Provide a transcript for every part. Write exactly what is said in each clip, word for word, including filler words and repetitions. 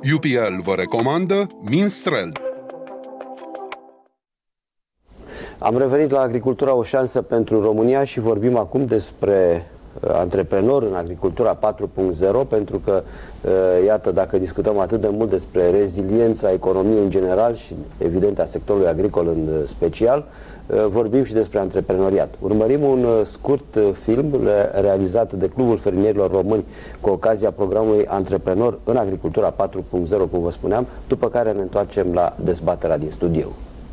U P L vă recomandă Minstrel. Am revenit la Agricultura, o șansă pentru România și vorbim acum despre antreprenor în agricultura patru punct zero, pentru că, iată, dacă discutăm atât de mult despre reziliența economiei în general și, evident, a sectorului agricol în special, vorbim și despre antreprenoriat. Urmărim un scurt film realizat de Clubul Fermierilor Români cu ocazia programului Antreprenor în agricultura patru punct zero, cum vă spuneam, după care ne întoarcem la dezbaterea din studio.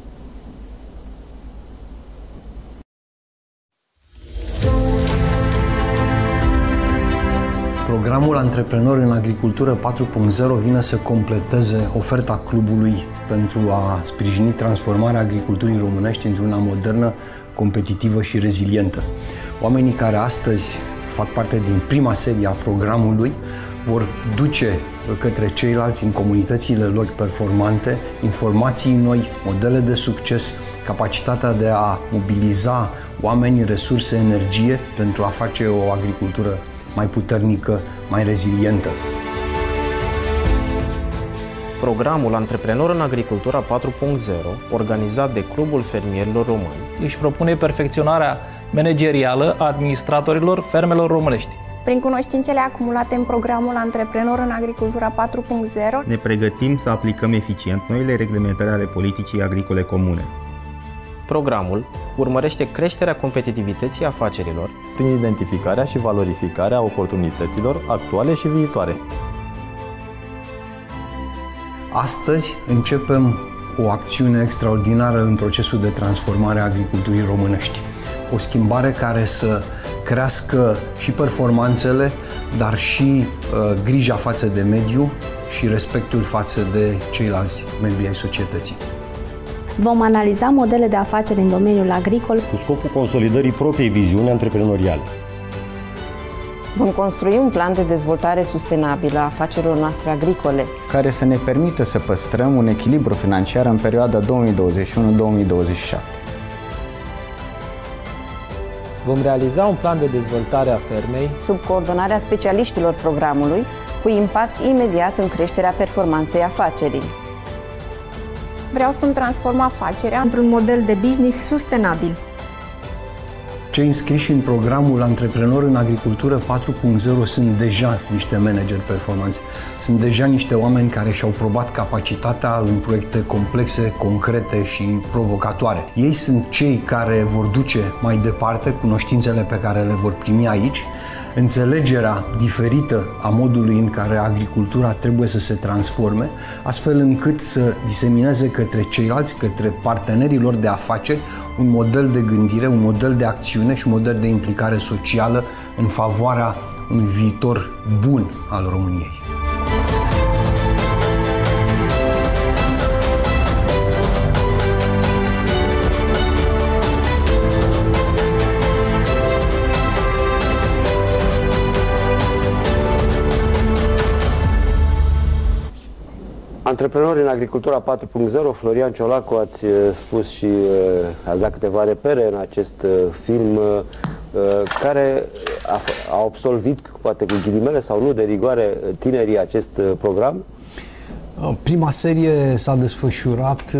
Programul Antreprenor în agricultură patru punct zero vine să completeze oferta clubului pentru a sprijini transformarea agriculturii românești într-una modernă, competitivă și rezilientă. Oamenii care astăzi fac parte din prima serie a programului vor duce către ceilalți în comunitățile lor performante informații noi, modele de succes, capacitatea de a mobiliza oameni, resurse, energie pentru a face o agricultură mai puternică, mai rezilientă. Programul Antreprenor în agricultura patru punct zero, organizat de Clubul Fermierilor Români, își propune perfecționarea managerială a administratorilor fermelor românești. Prin cunoștințele acumulate în programul Antreprenor în agricultura patru punct zero, ne pregătim să aplicăm eficient noile reglementări ale politicii agricole comune. Programul urmărește creșterea competitivității afacerilor prin identificarea și valorificarea oportunităților actuale și viitoare. Astăzi începem o acțiune extraordinară în procesul de transformare a agriculturii românești. O schimbare care să crească și performanțele, dar și uh, grija față de mediu și respectul față de ceilalți membri ai societății. Vom analiza modele de afaceri în domeniul agricol cu scopul consolidării propriei viziuni antreprenoriale. Vom construi un plan de dezvoltare sustenabilă a afacerilor noastre agricole, care să ne permită să păstrăm un echilibru financiar în perioada două mii douăzeci și unu două mii douăzeci și șapte. Vom realiza un plan de dezvoltare a fermei sub coordonarea specialiștilor programului, cu impact imediat în creșterea performanței afacerii. Vreau să-mi transform afacerea într-un model de business sustenabil. Cei înscriși în programul Antreprenor în agricultură patru punct zero sunt deja niște manageri performanți. Sunt deja niște oameni care și-au probat capacitatea în proiecte complexe, concrete și provocatoare. Ei sunt cei care vor duce mai departe cunoștințele pe care le vor primi aici, înțelegerea diferită a modului în care agricultura trebuie să se transforme, astfel încât să disemineze către ceilalți, către partenerii lor de afaceri, un model de gândire, un model de acțiune și un model de implicare socială în favoarea unui viitor bun al României. Antreprenori în agricultura patru punct zero, Florian Ciolacu, ați spus și ați dat câteva repere în acest film care a, a absolvit, poate cu ghilimele sau nu, de rigoare tinerii acest program? Prima serie s-a desfășurat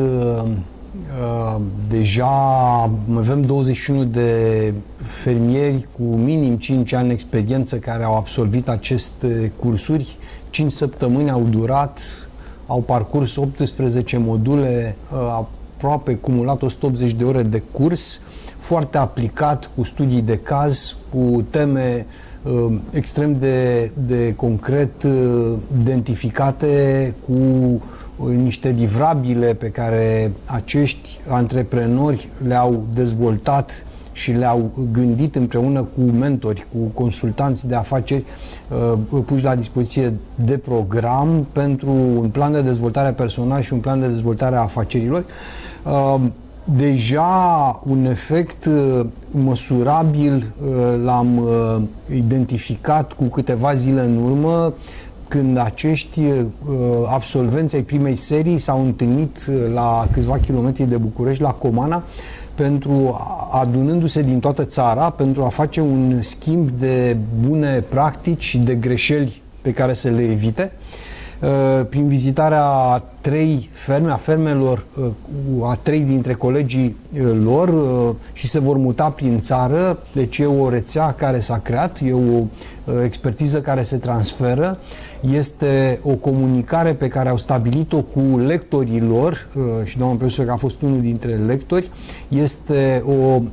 deja, avem douăzeci și unu de fermieri cu minim cinci ani experiență care au absolvit aceste cursuri. cinci săptămâni au durat, au parcurs optsprezece module, aproape cumulat o sută optzeci de ore de curs, foarte aplicat, cu studii de caz, cu teme uh, extrem de, de concret uh, identificate, cu uh, niște livrabile pe care acești antreprenori le-au dezvoltat și le-au gândit împreună cu mentori, cu consultanți de afaceri uh, puși la dispoziție de program pentru un plan de dezvoltare personal și un plan de dezvoltare a afacerilor. Uh, deja un efect uh, măsurabil uh, l-am uh, identificat cu câteva zile în urmă, când acești uh, absolvenți ai primei serii s-au întâlnit la câțiva kilometri de București, la Comana, pentru, adunându-se din toată țara, pentru a face un schimb de bune practici și de greșeli pe care să le evite. prin vizitarea a trei ferme, a fermelor, a trei dintre colegii lor și se vor muta prin țară. Deci e o rețea care s-a creat, e o expertiză care se transferă, este o comunicare pe care au stabilit-o cu lectorii lor și doamna profesor că a fost unul dintre lectori, este o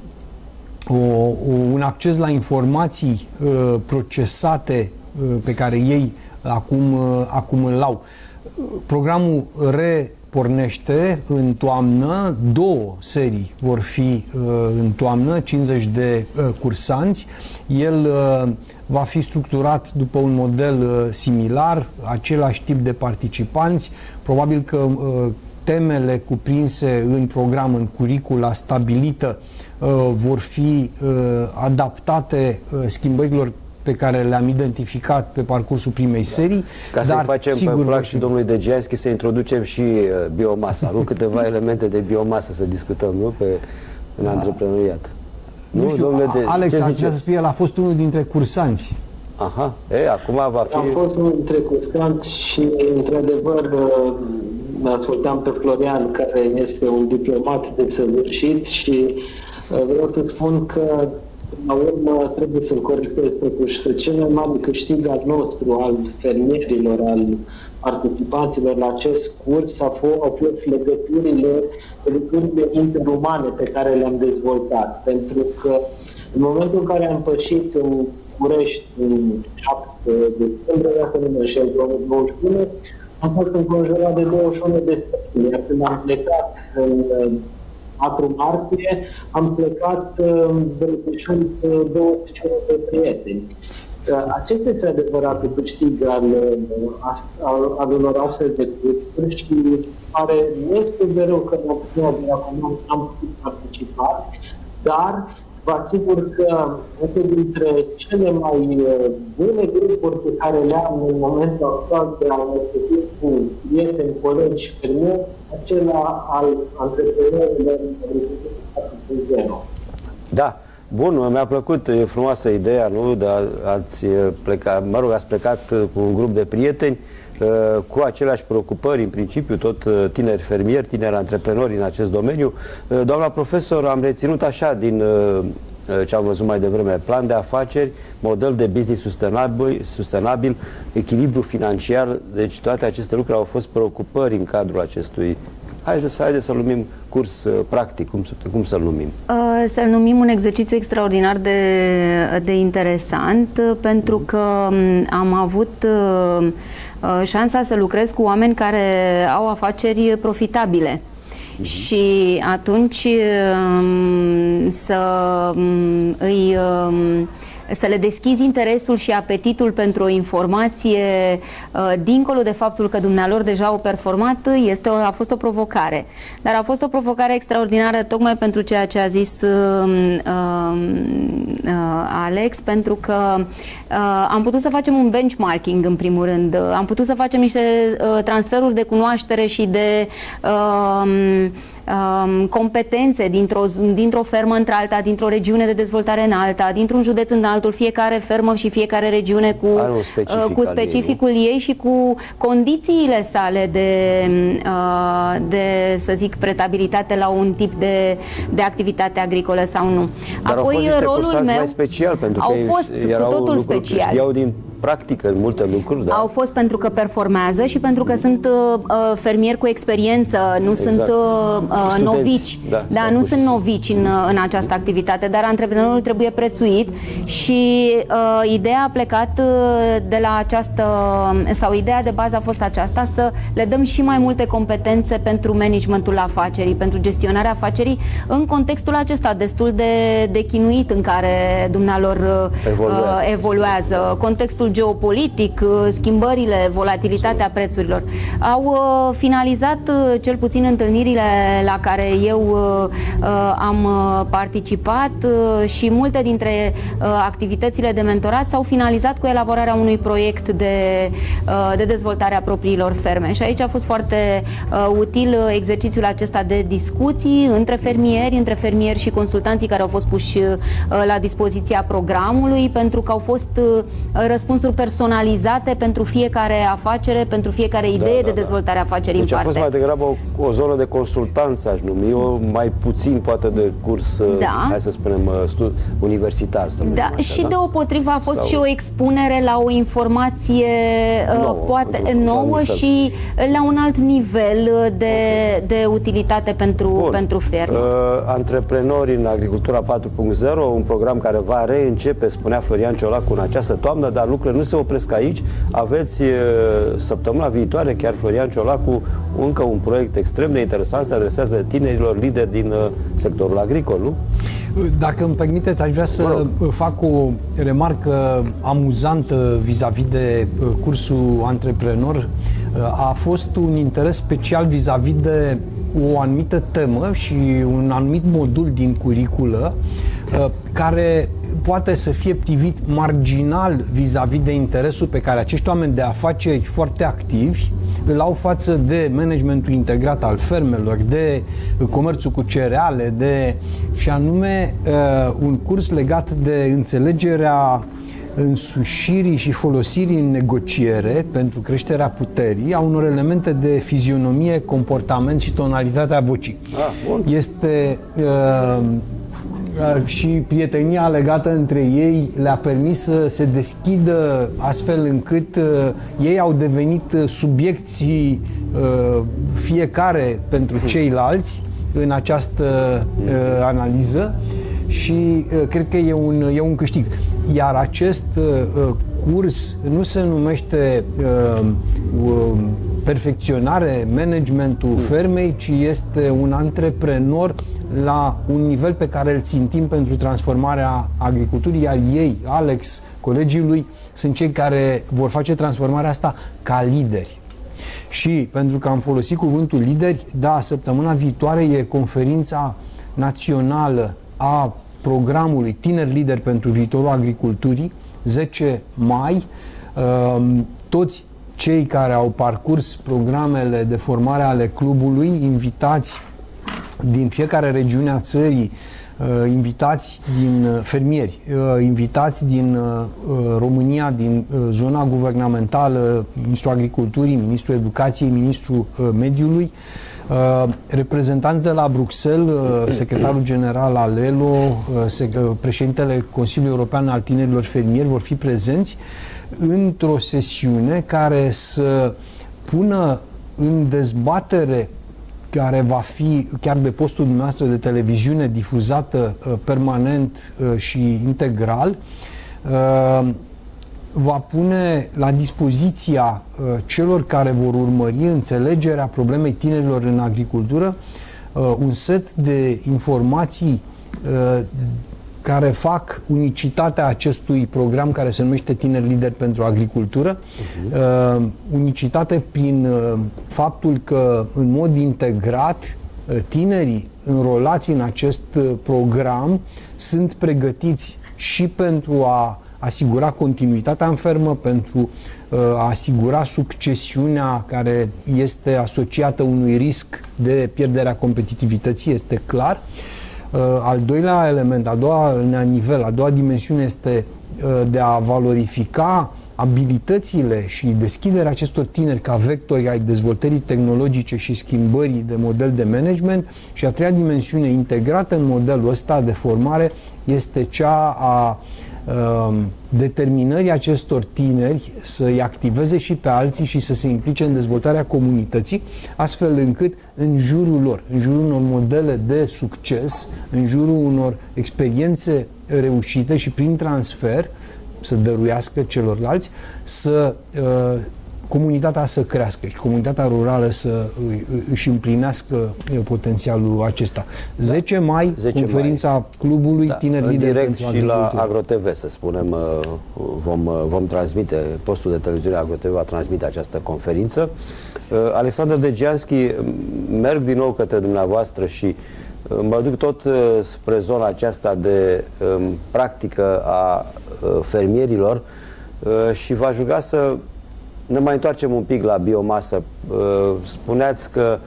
O, un acces la informații uh, procesate uh, pe care ei acum, uh, acum îl au. Programul repornește în toamnă, două serii vor fi uh, în toamnă, cincizeci de uh, cursanți. El uh, va fi structurat după un model uh, similar, același tip de participanți, probabil că uh, temele cuprinse în program, în curicula stabilită, vor fi adaptate schimbărilor pe care le-am identificat pe parcursul primei serii. Ca să facem pe plac și domnului Degeanski să introducem și biomasa, nu? Câteva elemente de biomasă să discutăm, nu? Pe, în da. antreprenoriat. Nu, nu știu, domnule de, Alex, ar să spune, el a fost unul dintre cursanți. Aha, e, acum va fi... Am fost unul dintre cursanți și, într-adevăr, ascultam pe Florian, care este un diplomat de săvârșit și vreau să spun că, la urmă, trebuie să-l corectez totuși, că cel mai mare câștig al nostru, al fermierilor, al participanților la acest curs, a fost, au fost legăturile, legăturile interumane pe care le-am dezvoltat. Pentru că, în momentul în care am pășit în București, în șapte decembrie, dacă nu mă înșel, două mii douăzeci și unu, am fost înconjurat de douăzeci și unu de străini. Iar când am plecat în patru martie, am plecat beneficiând douăzeci și unu de prieteni. Acesta este adevăratul câștig al, al, al unor astfel de cursuri și pare nespus de rău că de acum am putut participa, dar vă asigur că unul dintre cele mai bune grupuri pe care le-am în momentul actual de a mă stăpâni cu prieteni, colegi, fermieri, acela al antreprenorilor patru punct zero. Da, bun, mi-a plăcut, e frumoasă ideea, nu? Dar ați plecat, mă rog, ați plecat cu un grup de prieteni cu aceleași preocupări, în principiu, tot tineri fermieri, tineri antreprenori în acest domeniu. Doamna profesor, am reținut așa din ce am văzut mai devreme, plan de afaceri, model de business sustenabil, sustenabil, echilibru financiar, deci toate aceste lucruri au fost preocupări în cadrul acestui. Haideți să, haide să-l numim curs uh, practic, cum, cum să-l numim? Uh, să-l numim un exercițiu extraordinar de, de interesant, uh, pentru că um, am avut uh, uh, șansa să lucrez cu oameni care au afaceri profitabile. Uh-huh. Și atunci um, să um, îi... Um, să le deschizi interesul și apetitul pentru o informație uh, dincolo de faptul că dumnealor deja au performat, este o, a fost o provocare. Dar a fost o provocare extraordinară tocmai pentru ceea ce a zis uh, uh, uh, Alex, pentru că uh, am putut să facem un benchmarking în primul rând, am putut să facem niște uh, transferuri de cunoaștere și de uh, competențe dintr-o, dintr-o fermă într-alta, dintr-o regiune de dezvoltare în alta, dintr-un județ în altul, fiecare fermă și fiecare regiune cu specific cu specificul ei, ei și cu condițiile sale de, de, să zic, pretabilitate la un tip de, de activitate agricolă sau nu. Dar apoi au fost niște rolul meu mai special, pentru au că fost erau cu totul lucruri, special. Știau din practică în multe lucruri, da? Au fost pentru că performează și pentru că sunt uh, fermieri cu experiență, nu exact. sunt uh, novici. Da, da nu sunt novici în, în această activitate, dar antreprenorul trebuie prețuit și uh, ideea a plecat de la această, sau ideea de bază a fost aceasta, să le dăm și mai multe competențe pentru managementul afacerii, pentru gestionarea afacerii în contextul acesta destul de, de chinuit în care dumnealor evoluează, uh, evoluează. Contextul geopolitic, schimbările, volatilitatea prețurilor. Au uh, finalizat uh, cel puțin întâlnirile la care eu uh, am participat uh, și multe dintre uh, activitățile de mentorat s-au finalizat cu elaborarea unui proiect de, uh, de dezvoltare a propriilor ferme. Și aici a fost foarte uh, util exercițiul acesta de discuții între fermieri, între fermieri și consultanții care au fost puși uh, la dispoziția programului, pentru că au fost uh, răspunsuri răspunsuri personalizate pentru fiecare afacere, pentru fiecare idee da, da, de dezvoltare a afacerii deci în parte. Deci a fost mai degrabă o, o zonă de consultanță, aș numi, o mai puțin poate de curs, da. hai să spunem, universitar. Să da, așa, și da? deopotrivă a fost Sau... și o expunere la o informație nouă, poate nouă și la un alt nivel de, okay. de utilitate pentru, pentru fermă. Uh, antreprenori în agricultura patru punct zero, un program care va reîncepe, spunea Florian Ciolacu, în această toamnă, dar lucrurile nu se opresc aici. Aveți uh, săptămâna viitoare, chiar Florian Ciolacu, încă un proiect extrem de interesant, se adresează tinerilor lideri din uh, sectorul agricol, nu? Dacă îmi permiteți, aș vrea să fac o remarcă amuzantă vis-a-vis de cursul antreprenor. A fost un interes special vis-a-vis de o anumită temă și un anumit modul din curiculă care poate să fie privit marginal vis-a-vis de interesul pe care acești oameni de afaceri foarte activi îl au față de managementul integrat al fermelor, de comerțul cu cereale, de, și anume un curs legat de înțelegerea însușirii și folosirii în negociere pentru creșterea puterii a unor elemente de fizionomie, comportament și tonalitatea vocii. Ah, este uh, și prietenia legată între ei le-a permis să se deschidă astfel încât uh, ei au devenit subiecții uh, fiecare pentru ceilalți în această uh, analiză și uh, cred că e un, e un câștig. Iar acest uh, curs nu se numește uh, uh, perfecționare, managementul fermei, ci este un antreprenor la un nivel pe care îl țintim pentru transformarea agriculturii, iar ei, Alex, colegii lui, sunt cei care vor face transformarea asta ca lideri. Și pentru că am folosit cuvântul lideri, da, săptămâna viitoare e conferința națională a programului Tineri Lideri pentru Viitorul Agriculturii, zece mai. Toți cei care au parcurs programele de formare ale clubului, invitați din fiecare regiune a țării, invitați din fermieri, invitați din România, din zona guvernamentală, Ministrul Agriculturii, Ministrul Educației, Ministrul Mediului, reprezentanți de la Bruxelles, secretarul general al E L O, președintele Consiliului European al Tinerilor Fermieri vor fi prezenți într-o sesiune care să pună în dezbatere, care va fi chiar de postul dumneavoastră de televiziune difuzată uh, permanent uh, și integral, uh, va pune la dispoziția uh, celor care vor urmări înțelegerea problemei tinerilor în agricultură uh, un set de informații uh, care fac unicitatea acestui program care se numește Tineri Lideri pentru Agricultură. Uh-huh. Uh, unicitate prin uh, faptul că în mod integrat uh, tinerii înrolați în acest uh, program sunt pregătiți și pentru a asigura continuitatea în fermă, pentru uh, a asigura succesiunea care este asociată unui risc de pierderea competitivității, este clar. Uh, al doilea element, a doua nivel, a doua dimensiune este uh, de a valorifica abilitățile și deschiderea acestor tineri ca vectori ai dezvoltării tehnologice și schimbării de model de management, și a treia dimensiune integrată în modelul ăsta de formare este cea a uh, determinării acestor tineri să-i activeze și pe alții și să se implice în dezvoltarea comunității, astfel încât în jurul lor, în jurul unor modele de succes, în jurul unor experiențe reușite și prin transfer să dăruiască celorlalți, să uh, comunitatea să crească și comunitatea rurală să își împlinească potențialul acesta. Da. zece mai, zece conferința mai. Clubului da. Tineri Lideri direct și la AgroTV, să spunem, vom, vom transmite, postul de televiziune AgroTV va transmite această conferință. Alexandru Degianski, merg din nou către dumneavoastră și mă duc tot spre zona aceasta de practică a fermierilor și v-aș ruga să ne mai întoarcem un pic la biomasă. Spuneați că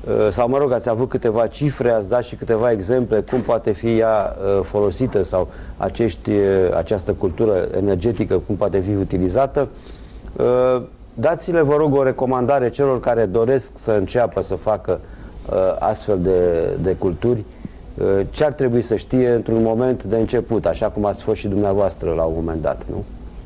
sau mă rog, ați avut câteva cifre, ați dat și câteva exemple cum poate fi ea folosită sau acești, această cultură energetică, cum poate fi utilizată. Dați-le, vă rog, o recomandare celor care doresc să înceapă să facă astfel de, de culturi. Ce ar trebui să știe într-un moment de început, așa cum ați fost și dumneavoastră la un moment dat, nu?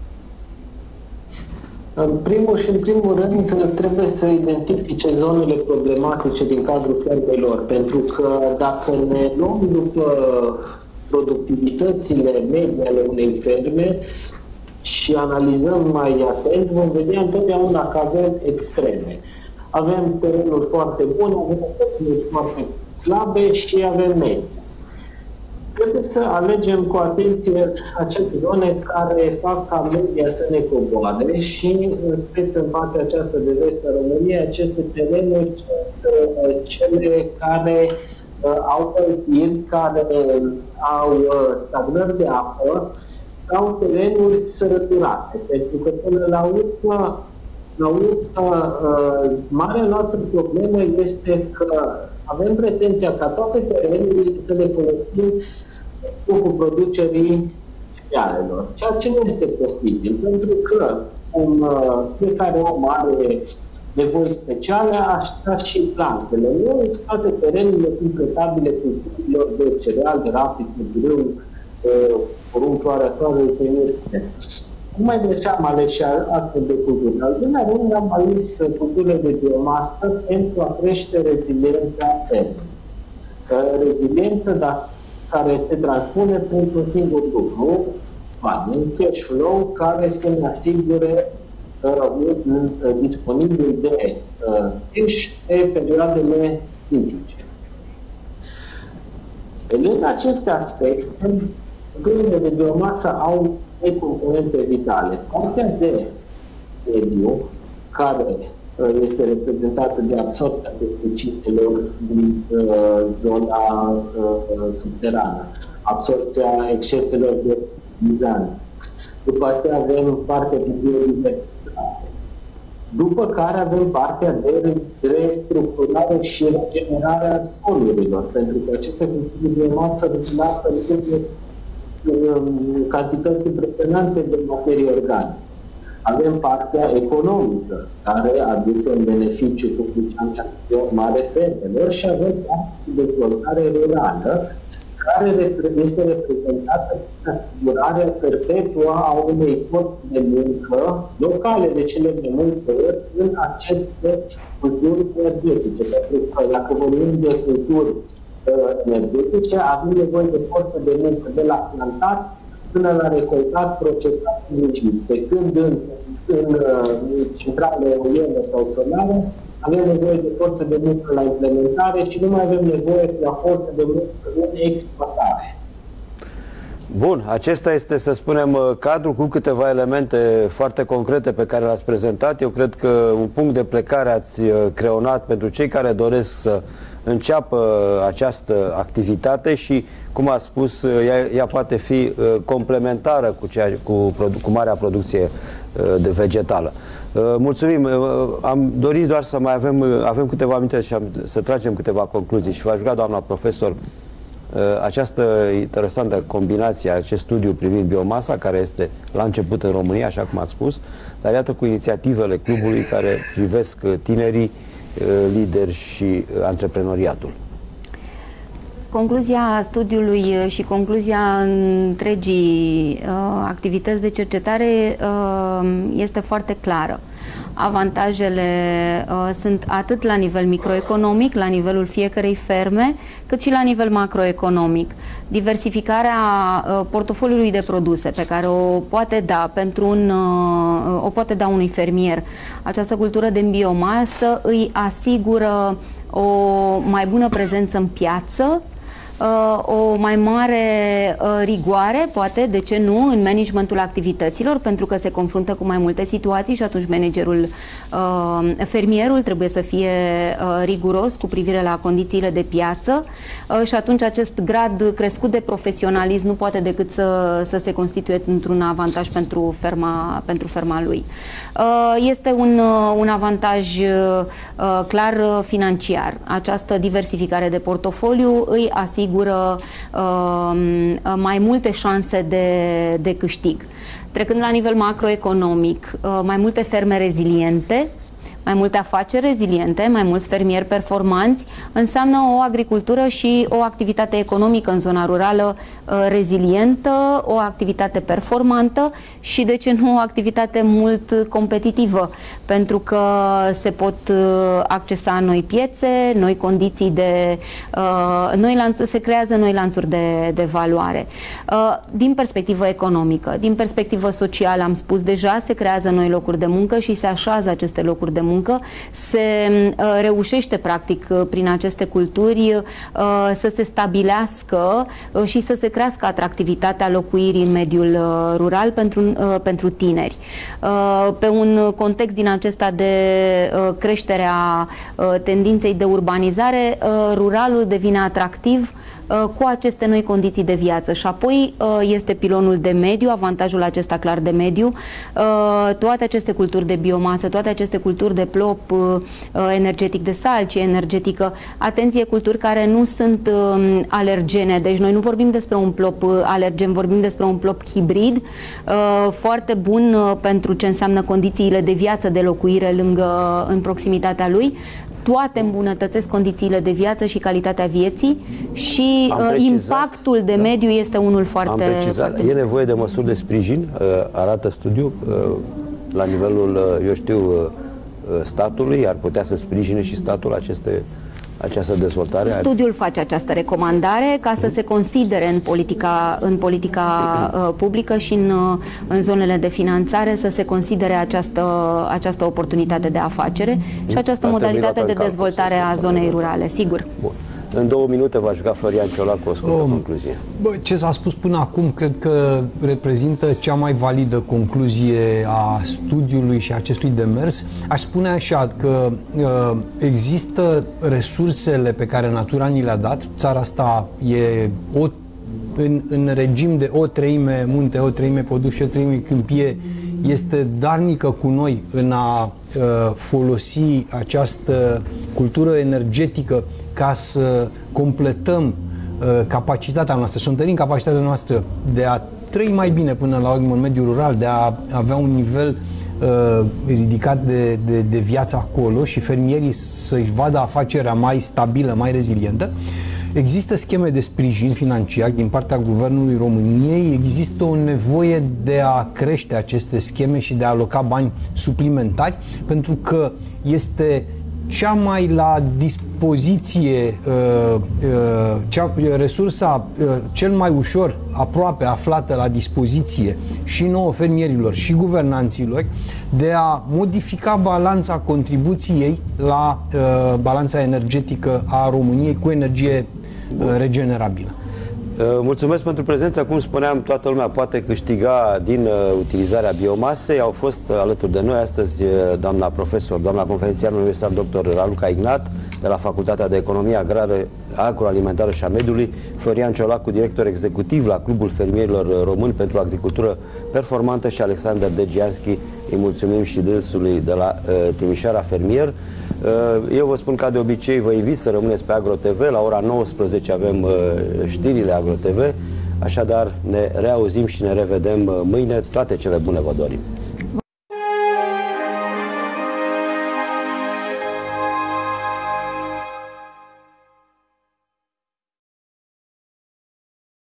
În primul și în primul rând trebuie să identifice zonele problematice din cadrul fermelor, pentru că dacă ne luăm după productivitățile medii ale unei ferme și analizăm mai atent, vom vedea întotdeauna că avem extreme. Avem terenuri foarte bune, avem terenuri foarte slabe și avem medii. Trebuie să alegem cu atenție acele zone care fac ca media să ne coboare și, în speță în partea aceasta de vest a României, aceste terenuri sunt uh, cele care uh, au călătiri, care uh, au uh, stagnări de apă sau terenuri sărăturate. Pentru că, până la urmă, la urmă uh, marea noastră problemă este că avem pretenția ca toate terenurile să le folosim cu producerii cerealelor, ceea ce nu este posibil, pentru că un, fiecare om are nevoi speciale, așa și plantele. Nu toate terenurile sunt pretabile culturilor de cereal, de rapid, de grâu, porumb, floarea soarelui, pe Numai de ce am ales și astfel de culturi. Al doilea rând am ales culturile de biomasă pentru a crește reziliența fermei. Reziliență, dar care se transpune printr-un singur lucru, un cash flow care să ne asigure uh, un uh, disponibil de uh, cash pe perioadele critice. În aceste aspecte, culturile de biomasă au trei componente vitale. Partea de mediu, care uh, este reprezentată de absorbția pesticidelor din uh, zona uh, subterană, absorbția exceselor de fertilizanți. După aceea avem partea de biodiversitate. După care avem partea de restructurare și regenerare a solurilor, pentru că aceste culturi de biomasă lasă cantități impresionante de materii organice. Avem partea economică, care aduce un beneficiu, cum ziceam, mare fermelor, și avem partea de dezvoltare rurală, care este reprezentată prin asigurarea perpetuă a unei forțe de muncă locale, de cele mai multe ori, în aceste culturi energetice. Pentru că dacă vorbim de culturi energetice, avem nevoie de forță de muncă de la plantat până la recoltat, procesat și lucit. Pe când în, în, în centrale eoliene sau solare avem nevoie de forță de muncă la implementare și nu mai avem nevoie de la forță de muncă în exploatare. Bun, acesta este, să spunem, cadrul cu câteva elemente foarte concrete pe care le-ați prezentat. Eu cred că un punct de plecare ați creonat pentru cei care doresc să înceapă această activitate și, cum a spus, ea, ea poate fi complementară cu, cea, cu, cu marea producție de vegetală. Mulțumim. Am dorit doar să mai avem, avem câteva minute și am, să tragem câteva concluzii și v-aș ruga, doamna profesor, această interesantă combinație, acest studiu privind biomasa, care este la început în România, așa cum ați spus, dar iată cu inițiativele clubului care privesc tinerii, lideri și antreprenoriatul. Concluzia studiului și concluzia întregii uh, activități de cercetare uh, este foarte clară. Avantajele uh, sunt atât la nivel microeconomic, la nivelul fiecărei ferme, cât și la nivel macroeconomic. Diversificarea uh, portofoliului de produse pe care o poate da pentru un, uh, o poate da unui fermier. Această cultură de biomasă îi asigură o mai bună prezență în piață, o mai mare rigoare, poate, de ce nu, în managementul activităților, pentru că se confruntă cu mai multe situații și atunci managerul, fermierul trebuie să fie riguros cu privire la condițiile de piață și atunci acest grad crescut de profesionalism nu poate decât să, să se constituie într-un avantaj pentru ferma, pentru ferma lui. Este un, un avantaj clar financiar. Această diversificare de portofoliu îi asigură mai multe șanse de, de câștig. Trecând la nivel macroeconomic, mai multe ferme reziliente, mai multe afaceri reziliente, mai mulți fermieri performanți, înseamnă o agricultură și o activitate economică în zona rurală rezilientă, o activitate performantă și, de ce nu, o activitate mult competitivă, pentru că se pot accesa noi piețe, noi condiții de... Noi lanțuri, se creează noi lanțuri de, de valoare. Din perspectivă economică, din perspectivă socială, am spus deja, se creează noi locuri de muncă și se așează aceste locuri de muncă, se uh, reușește practic prin aceste culturi uh, să se stabilească uh, și să se crească atractivitatea locuirii în mediul uh, rural pentru, uh, pentru tineri. Uh, pe un context din acesta de uh, creșterea uh, tendinței de urbanizare, uh, ruralul devine atractiv cu aceste noi condiții de viață. Și apoi este pilonul de mediu, avantajul acesta clar de mediu, toate aceste culturi de biomasă, toate aceste culturi de plop energetic de salcie energetică, atenție, culturi care nu sunt alergene, deci noi nu vorbim despre un plop alergen, vorbim despre un plop hibrid, foarte bun pentru ce înseamnă condițiile de viață, de locuire lângă, în proximitatea lui. Toate îmbunătățesc condițiile de viață și calitatea vieții și uh, impactul de da. mediu este unul foarte... Am precizat. Foarte... E nevoie de măsuri de sprijin, uh, arată studiul, uh, la nivelul, uh, eu știu, uh, statului, ar putea să sprijine și statul aceste, această dezvoltare? Studiul face această recomandare ca să se considere în politica, în politica uh, publică și în, uh, în zonele de finanțare să se considere această, această oportunitate de afacere și această Ar modalitate de dezvoltare a zonei rurale, sigur. Bun. În două minute va juca Florian Ciolac cu o scurtă concluzie. Bă, ce s-a spus până acum cred că reprezintă cea mai validă concluzie a studiului și a acestui demers. Aș spune așa că uh, există resursele pe care natura ni le-a dat. Țara asta e o, în, în regim de o treime munte, o treime păduș și o treime câmpie. Este darnică cu noi în a uh, folosi această cultură energetică ca să completăm uh, capacitatea noastră, să întărim capacitatea noastră de a trăi mai bine până la urmă în mediul rural, de a avea un nivel uh, ridicat de, de, de viață acolo și fermierii să-și vadă afacerea mai stabilă, mai rezilientă. Există scheme de sprijin financiar din partea Guvernului României, există o nevoie de a crește aceste scheme și de a aloca bani suplimentari, pentru că este cea mai la dispoziție, uh, uh, cea, resursa uh, cel mai ușor, aproape aflată la dispoziție și nouă fermierilor și guvernanților de a modifica balanța contribuției la uh, balanța energetică a României cu energie uh, regenerabilă. Mulțumesc pentru prezență. Cum spuneam, toată lumea poate câștiga din uh, utilizarea biomasei. Au fost uh, alături de noi astăzi uh, doamna profesor, doamna conferențiar universitar doctor Raluca Ignat de la Facultatea de Economie Agrară, Agroalimentară și a Mediului, Florian Ciolacu, director executiv la Clubul Fermierilor Români pentru Agricultură Performantă și Alexander Degianski, îi mulțumim și dânsului de la uh, Timișoara Fermier. Eu vă spun, ca de obicei, vă invit să rămâneți pe AgroTV. La ora nouăsprezece avem știrile AgroTV. Așadar, ne reauzim și ne revedem mâine. Toate cele bune vă dorim!